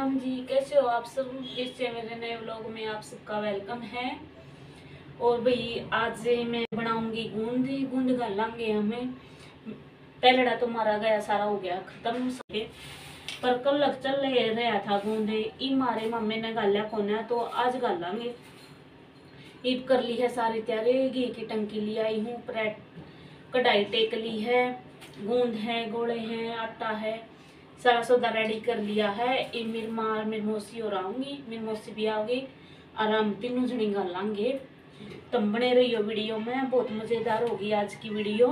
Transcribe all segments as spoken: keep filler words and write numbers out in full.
राम जी, कैसे हो आप सब। इससे मेरे नए व्लॉग में आप सबका वेलकम है। और भाई आज मैं बनाऊंगी गूंद गूंद गालांगे हमें। पहलड़ा तो मारा गया, सारा हो गया खत्म सके, पर कल लग चल रहा था गूंद ई मारे मम्मी ने गालिया कोने, तो आज गालांगे। ईब कर ली है सारी तैयारी, घी की टंकी ले आई हूँ, कढ़ाई टेक ली है, गूंद है, गोले हैं, आटा है, सारा सौदा रेडी कर लिया है। ये मेरी माँ मेरी मौसी और आऊंगी, मेरी मौसी भी आओगी और हम तीनों जनी गालांगे। तुम बने रहियो वीडियो में, बहुत मजेदार होगी आज की वीडियो।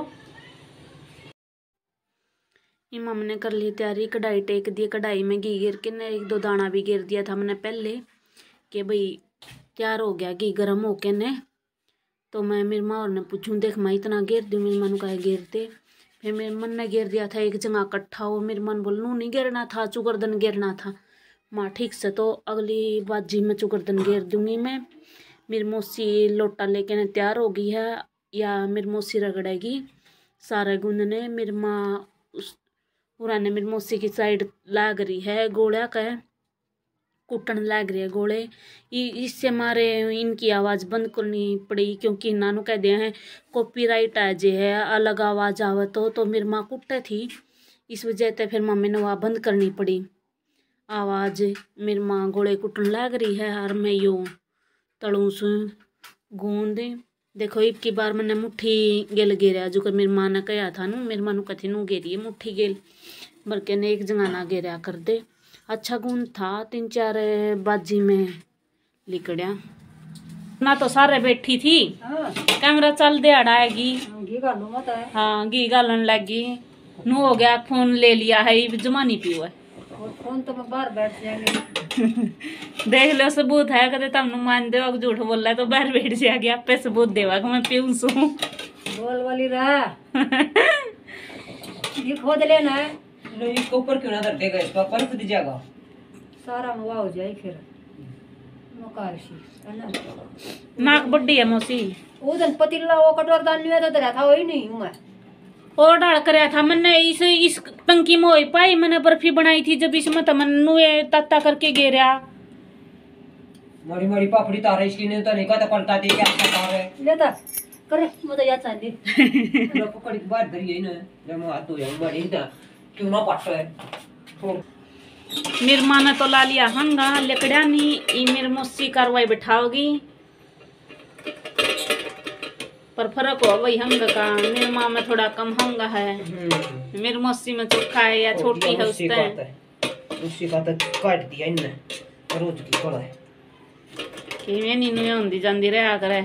ये मम्मी ने कर ली तैयारी, कढ़ाई टेक दी, कढ़ाई में घी गिर के ने एक दो दाना भी गिर दिया था मैंने पहले कि भाई तैयार हो गया घी गर्म होके ने। तो मैं मेरी माँ और ने पूछूं, देख मैं इतना गिर दूँ, मेरी मन का गिरते। फिर मेरे मन ने गिर दिया था एक जगह इकट्ठा हो, मेरे मन बोल नू नहीं गिरना था, चुकरदन गिरना था। माँ ठीक से, तो अगली बाजी में चुकरदन गिर दूंगी मैं। मेरी मौसी लोटा लेके ने तैयार हो गई है, या मेरी मौसी रगड़ेगी सारे गूंदने। मेरी माँ उस पुराने मेरी मौसी की साइड लाग रही है गोला का, कुटन लग रही है गोले। इससे हमारे इनकी आवाज़ बंद करनी पड़ी, क्योंकि इन्होंने कह दिया है कॉपीराइट आ जे है, अलग आवाज़ आवे तो तो मेरी माँ कुटे थी, इस वजह से फिर मम्मी ने वहाँ बंद करनी पड़ी आवाज़। मेरी माँ गोले कुटन लग रही है और मैं यूँ तड़ू से गूंद। देखो एक की बार मैंने मुट्ठी गेल गेरा, जो कि मेरी माँ ने कहा था नू, मेरी माँ ने कथी नू गेरी मुट्ठी गेल बल्कि ने एक जगह ना गेरा कर दे। अच्छा गूंद था, तीन चार बाजी में लिकड़िया ना, तो सारे बैठी थी। हाँ। कैमरा चल दे अड़ाएगी, घी गालू मत है। हाँ घी गालन लगी, नू हो गया फोन ले लिया है, जमा नहीं पियो है फोन, तो मैं बाहर बैठ जाएंगे। देख लो सबूत है, कदे तुम मान दो झूठ बोल रहा है तो बाहर बैठ जाएगी, आप पे सबूत देवा कि मैं पीऊं सू बोल वाली रहा। ये खोद लेना है, इसको ऊपर क्यों ना कर देगा, इसका पर खुद जाएगा सारा मुआ हो जाए फिर मकारशी है ना। नाक बड्डी है मौसी, वो दिन पतीला वो कटोर दान नहीं तो तेरा था वही नहीं हूं मैं, और डाल कराया था मैंने इस इस टंकी में। पाई मैंने बर्फी बनाई थी जब इसमें तो मन्नू तत्ता करके गिरा। मारी मारी पापड़ी तारा इसकी ने तो नहीं कहता पलटा दे, क्या तार है लेता करे मत याद चांदी लोग पकड़ के बाहर धरी है ना, जब मैं हाथ धो जाऊं बड़ी इधर क्यों ना पाट है। मेरी माँ ने तो ला लिया हंगा लकड़ा नहीं, ये मेरी मौसी कार्रवाई बिठाओगी, पर फर्क हो वही हंग का। मेरी माँ में थोड़ा कम हंगा है, मेरी मौसी में चोखा है या छोटी है उससे उसी का तो काट दिया इनने रोज की पड़ा है कि मैं नीनू में होंदी जांदी रहा करे।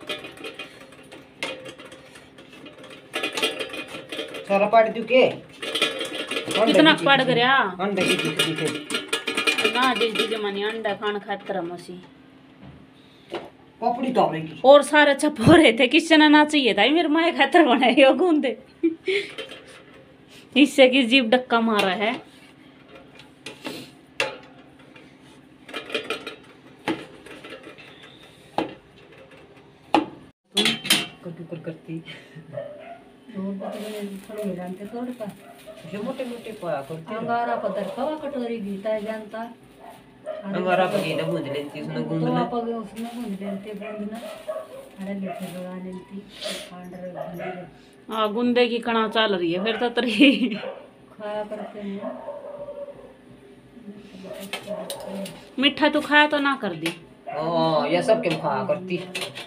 सारा पाट दू के कितना पाट करया अंडा की दिख दिखे ना जिस दी जमानी अंडा खान खातर मौसी पापड़ी तो की और सारे छप हो रहे थे, किसी ने ना चाहिए था मेरे माए खातर बनाए हो गूंदे। इससे की जीभ डक्का मारा है। कटुकर करती मोटे मोटे पाया करती अंगारा पदर खवा कटोरी गीता है जानता अंगारा पगी ना गूंद लेती उसने गूंदना तो पगे उसने गूंद लेते गूंदना अरे लेते लगा लेती खांड हां गूंदे की कणा चल रही है फिर तो तरी खाया करते हैं। मीठा तो खाया तो ना कर दी। हां ये सब के खाया करती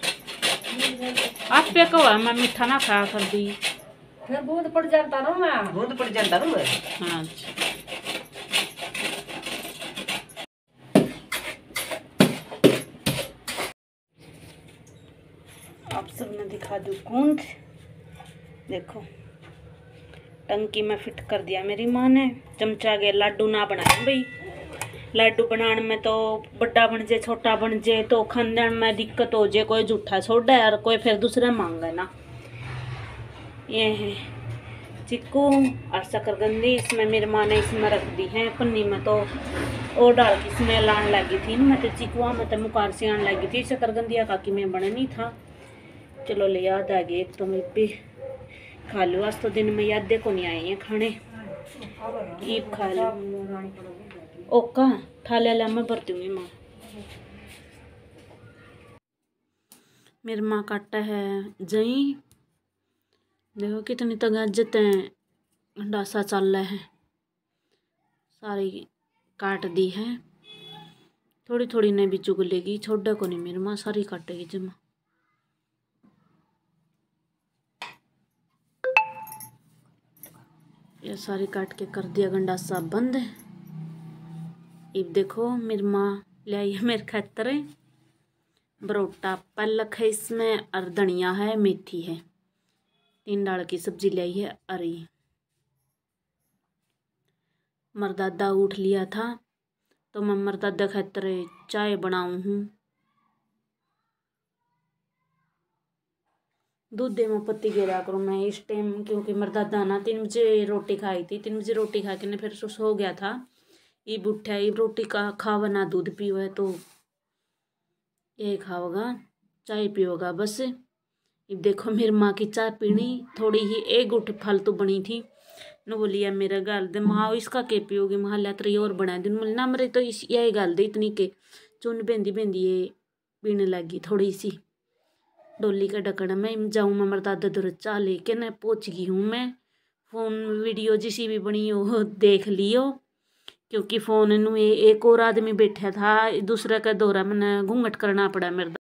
आप पे कहो मैं मीठा ना खाया कर दी, फिर बूंद पड़ जाता ना, मैं बूंद पड़ जाता ना मैं। हाँ आप सब मैं दिखा दूँ गूंद। देखो टंकी में फिट कर दिया मेरी माँ ने, चमचा के लाडू ना बनाए भाई, लाडू बनाने में तो बड़ा बन जाए छोटा बन जाए तो खाने में दिक्कत हो जाए, कोई जूठा छोड़ा है और कोई फिर दूसरा मांगे ना। ये है चिक्कू और शकरकंदी, इसमें मेरी माँ ने इसमें रख दी है पन्नी में, तो और डाल के इसमें लान लगी थी मैं तो चिकुआ में तो मुकार से आने लगी थी, शकरकंदिया का कि मैं बने नहीं था। चलो ले याद आ गई, तो मैं भी खा लो, आज तो दिन में याद देखो नहीं आई है खाने, ईब खा लो ओका खा लिया मैं भरती हूँ माँ। मेरी माँ काटा है जई, देखो कितनी तगजतें डासा चल रहा है, सारी काट दी है। थोड़ी थोड़ी नहीं भी चुगलेगी, छोड़ा को नहीं मेरी माँ, सारी काटेगी जमा। ये सारी काट के कर दिया गंडासा बंद। अब देखो मेरी माँ ले आई है मेरे खातर बरोटा पालक है इसमें, और धनिया है, मेथी है, तीन डाल की सब्जी ले आई है। अरे मरदादा उठ लिया था तो मैं मरदादा खातर चाय बनाऊँ हूँ। दूध में पत्ती गिरा करूँ मैं इस टाइम, क्योंकि मरदादा ना तीन बजे रोटी खाई थी, तीन बजे रोटी खा के ना फिर सुस हो गया था। ईब उठा, ईब रोटी का खावा ना दूध पियो है, तो यही खाओगा, चाय पियोगा बस। अब देखो मेरी माँ की चाय पीनी, थोड़ी ही एक गुट फालतू बनी थी न, बोलिया मेरा गाल दे माँ इसका के पियोगी, महा ला तरी और बना दिन मिल ना मरे तो इस यही गाल दे इतनी के चुन बेंदी बेंदी ये पीने लगी थोड़ी सी। डोली का ढक्कन में जाऊँ मैं मरदादा दूर चाह लेके न पहुँच गई हूँ मैं। फ़ोन वीडियो जिसी भी बनी हो देख लियो, क्योंकि फ़ोन नू एक और आदमी बैठा था, दूसरे का दौरा मैंने घूंघट करना पड़ा मेरे।